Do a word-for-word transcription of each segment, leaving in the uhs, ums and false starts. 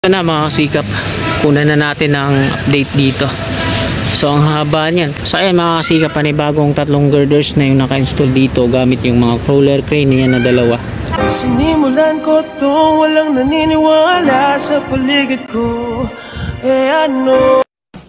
Ito na mga kasikap, kunan na natin ang update dito. So ang haba niyan. So ayan mga kasikap, panibagong tatlong girders na yung naka-install dito gamit yung mga crawler crane niya na dalawa. Sinimulan ko to, walang naniniwala sa paligid ko. Eh ano?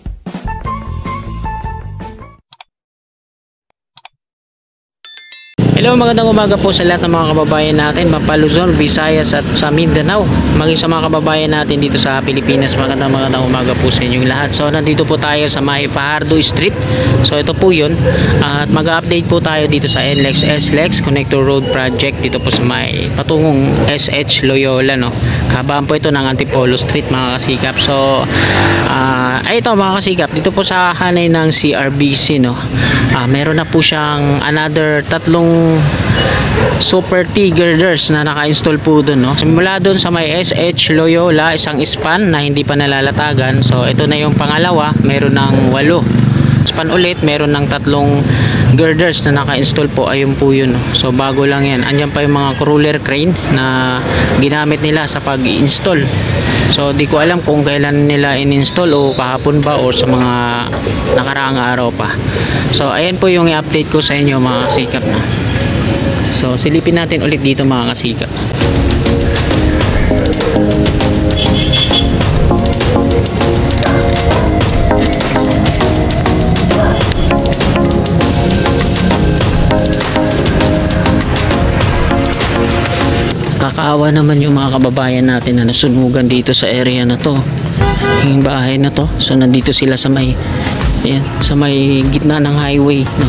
Hello, magandang umaga po sa lahat ng mga kababayan natin, mapa Luzon, Visayas at sa Mindanao. Maging sa mga kababayan natin dito sa Pilipinas, magandang magandang umaga po sa inyong lahat. So nandito po tayo sa May Fajardo Street. So ito po yun. At mag-update po tayo dito sa N L E X S L E X Connector Road Project dito po sa may patungong S H Loyola, no. Kabaan po ito ng Antipolo Street mga kasikap. So uh, ay ito mga kasikap, dito po sa hanay ng C R B C, no. Uh, meron na po siyang another tatlong Super T girders na naka-install po dun, no. Simula dun sa may S H Loyola, isang span na hindi pa nalalatagan. So ito na yung pangalawa, meron ng walo span ulit, meron ng tatlong girders na naka-install po. Ayun po yun, no. So bago lang yan. Andyan pa yung mga crawler crane na ginamit nila sa pag-install. So di ko alam kung kailan nila in-install o kahapon ba o sa mga nakaraang araw pa. So ayan po yung i-update ko sa inyo mga kasikap, na. So silipin natin ulit dito mga kasikap. Kakaawa naman yung mga kababayan natin na nasunugan dito sa area na to, yung bahay na to. So nandito sila sa may, ayan, sa may gitna ng highway, no.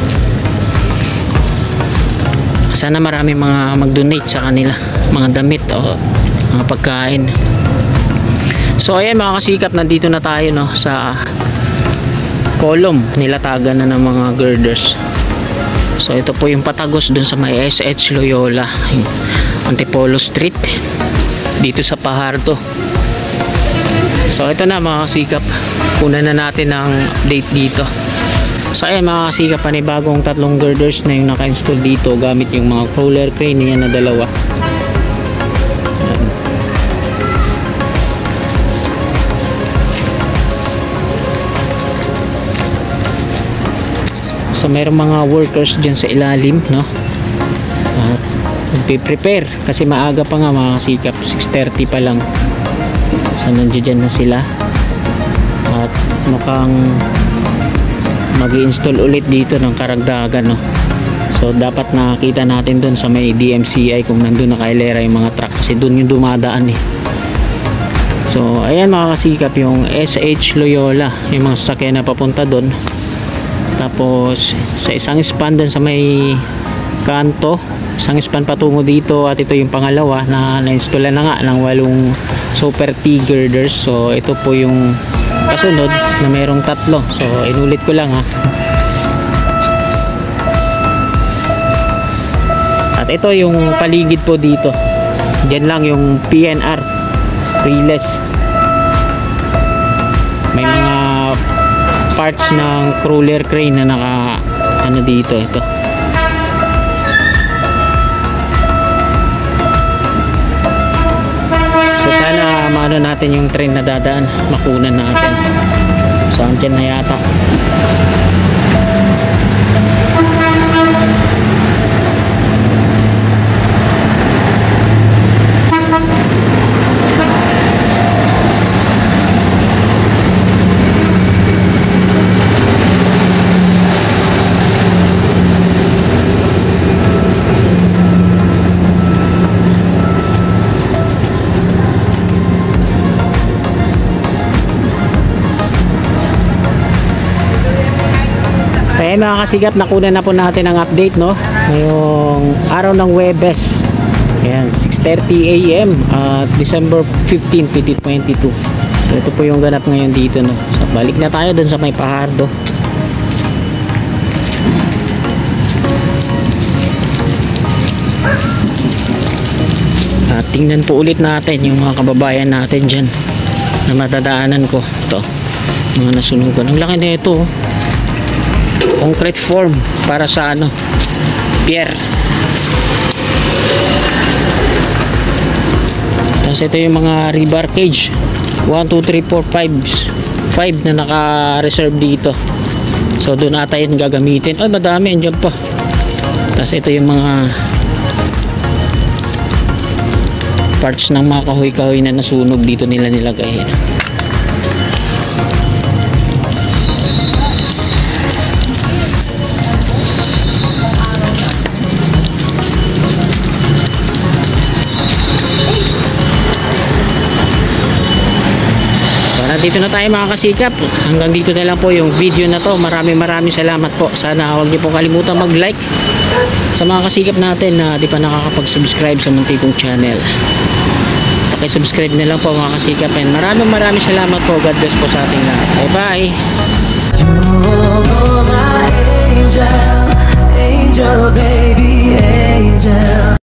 Sana marami mga mag-donate sa kanila, mga damit o mga pagkain. So ayan mga kasikap, nandito na tayo, no, sa column nilatagan na ng mga girders. So ito po yung patagos dun sa may S H Loyola, Antipolo Street, dito sa Fajardo. So ito na mga kasikap, kunan na natin ang update dito. So ayan mga kasikap, panibagong tatlong girders na yung naka-install dito gamit yung mga crawler crane niya na dalawa. Ayan. So mayroong mga workers dyan sa ilalim, no. At magpiprepare kasi maaga pa nga mga kasikap, six thirty pa lang. So nandiyan na sila at mukhang mag-i-install ulit dito ng karagdagan, no. So dapat nakakita natin dun sa may D M C I kung nandun nakailera yung mga truck kasi dun yung dumadaan, eh. So ayan mga kasikap, yung S H Loyola, yung mga sasakyan na papunta dun. Tapos sa isang span dun sa may kanto, isang span patungo dito, at ito yung pangalawa na na-install na nga ng walong Super T girders. So ito po yung kasunod na mayroong tatlo. So inulit ko lang, ha. At ito yung paligid po dito. Diyan lang yung P N R relays. May mga parts ng crawler crane na naka ano dito, ito. So sana maano natin yung train na dadaan, makunan natin. So andyan na yata. So ayan mga kasigap, nakunan na po natin ang update, no, ngayong araw ng Huwebes. Ayan, six thirty A M at December fifteenth, twenty twenty-two. So ito po yung ganap ngayon dito, no. So balik na tayo dun sa may Fajardo. At tingnan po ulit natin yung mga kababayan natin dyan na matadaanan ko. Ito, mga nasunugan. Ang laki na ito, oh. Concrete form para sa ano, pier. Tapos ito yung mga rebar cage, one, two, three, four, five five na naka-reserve dito. So doon ata yun gagamitin. Ay, madami, andyan pa. Tapos ito yung mga parts ng mga kahoy-kahoy na nasunog, dito nila nilagay. Dito na tayo mga kasikap. Hanggang dito na lang po yung video na to. Maraming maraming salamat po. Sana huwag niyo pong kalimutan mag-like sa mga kasikap natin na di pa nakakapag-subscribe sa munti kong channel. Paki-subscribe na lang po mga kasikap. And maraming maraming salamat po. God bless po sa ating lahat. Bye bye. You're my angel, angel baby, angel.